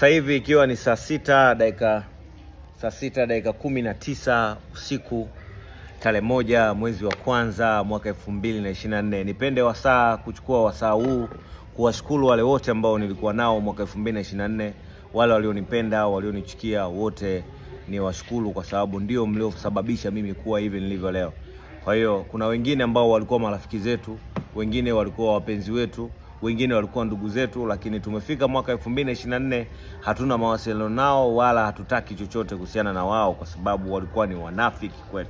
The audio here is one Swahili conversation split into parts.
Sasa hivi ikiwa ni saa 6 dakika 19 usiku, tarehe 1 mwezi wa kwanza mwaka 2024. Nipende kuchukua wasaa huu kuwashukuru wale wote ambao nilikuwa nao mwaka 2024, wale walionipenda, walionichukia, wote ni washukuru kwa sababu ndio mliosababisha mimi kuwa hivi nilivyo leo. Kwa hiyo kuna wengine ambao walikuwa marafiki zetu, wengine walikuwa wapenzi wetu, wengine walikuwa ndugu zetu, lakini tumefika mwaka 2024 hatuna mawasiliano nao wala hatutaki chochote kuhusiana na wao kwa sababu walikuwa ni wanafiki kwetu.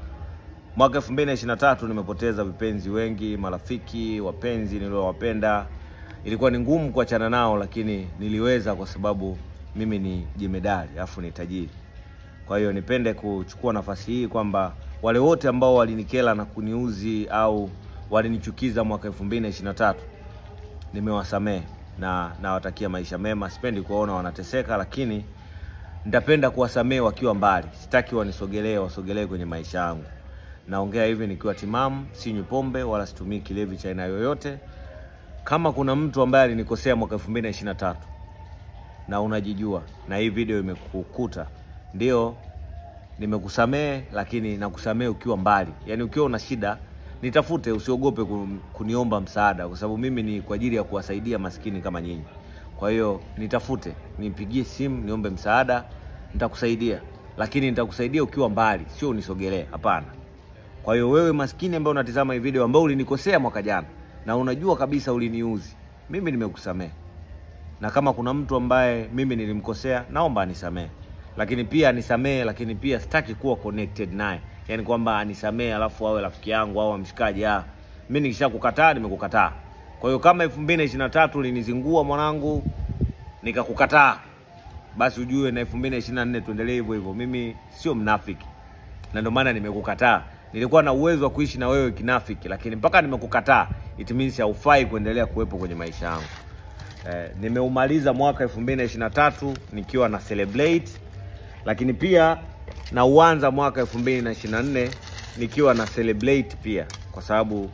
Mwaka 2023 nimepoteza vipenzi wengi, marafiki, wapenzi niliowapenda. Ilikuwa ni ngumu kuachana nao, lakini niliweza kwa sababu mimi ni jemedari afu ni tajiri. Kwa hiyo nipende kuchukua nafasi hii kwamba wale wote ambao walinikela na kuniuzi au walinichukiza mwaka 2023 nimewasamehe na nawatakia maisha mema. Sipendi kuona wanateseka, lakini nitapenda kuwasamehe wakiwa mbali. Sitaki wasogelee kwenye maisha yangu. Naongea hivi nikiwa timamu, sinywi pombe wala situmii kilevi cha aina yoyote. Kama kuna mtu ambaye alinikosea mwaka 2023 na unajijua na hii video imekukuta, ndio nimekusamehe, lakini nakusamehe ukiwa mbali. Yaani ukiwa una shida nitafute, usiogope kuniomba msaada kwa sababu mimi ni kwa ajili ya kuwasaidia maskini kama nyinyi. Kwa hiyo nitafute, nipigie simu, niombe msaada, nitakusaidia. Lakini nitakusaidia ukiwa mbali, sio unisogelee, hapana. Kwa hiyo wewe maskini ambaye unatazama hii video, ambao ulinikosea mwaka jana na unajua kabisa uliniuzi, mimi nimekusamehe. Na kama kuna mtu ambaye mimi nilimkosea, naomba anisamehe. Lakini pia anisamehe, lakini pia sitaki kuwa connected naye. Yaani kwamba anisamehe alafu awe rafiki yangu au mshikaji. Mimi nikishakukataa nimekukataa. Kwa hiyo kama 2023 ulinizingua mwanangu, nikakukataa, basi ujue na 2024 tuendelee hivyo hivyo. Mimi sio mnafiki. Na ndio maana nimekukataa. Nilikuwa na uwezo wa kuishi na wewe kinafiki, lakini mpaka nimekukataa, it means haufai kuendelea kuwepo kwenye maisha yangu. Nimeumaliza mwaka 2023 nikiwa na celebrate, lakini pia na uanza mwaka 2024 nikiwa na celebrate pia, kwa sababu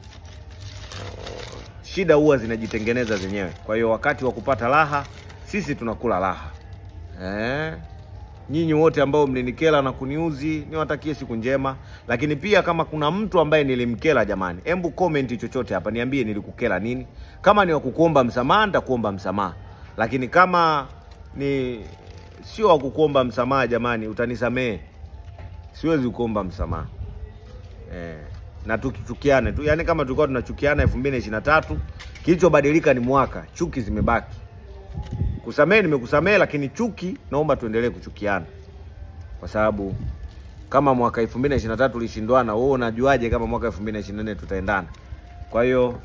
shida huwa zinajitengeneza zenyewe. Kwa hiyo wakati wa kupata raha, sisi tunakula raha. Nyinyi wote ambao mlinikela na kuniuzi, niwatakie siku njema. Lakini pia kama kuna mtu ambaye nilimkela, jamani, hebu comment chochote hapa, niambie nilikukela nini. Kama ni wa kukuomba msamaha, nitakuomba msamaha. Lakini kama ni sio wa kukuomba msamaha, jamani, utanisamehe. Siwezi kuomba msamaha. Na tukichukiane tu. Yaani kama tulikuwa tunachukiana 2023, kilichobadilika ni mwaka, chuki zimebaki. Kusamehe nimekusamehe, lakini chuki naomba tuendelee kuchukiana. Kwa sababu kama mwaka 2023 tulishindwana, wewe unajuaje kama mwaka 2024 tutaendana? Kwa hiyo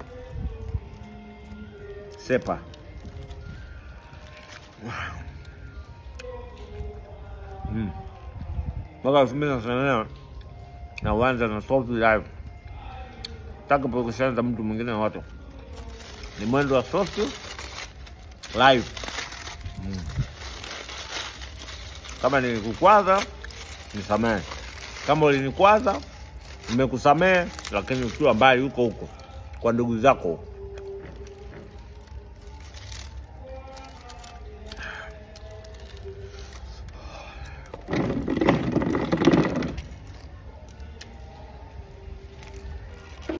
sepa. Mwaka 2024 na uanza na soft live. Taka kushirikiana mtu mwingine na watu. Ni mwendo wa soft live. Kama nilikukwaza, nisamehe. Kama ulinikwaza, nimekusamehe, lakini ukiwa mbali huko kwa ndugu zako.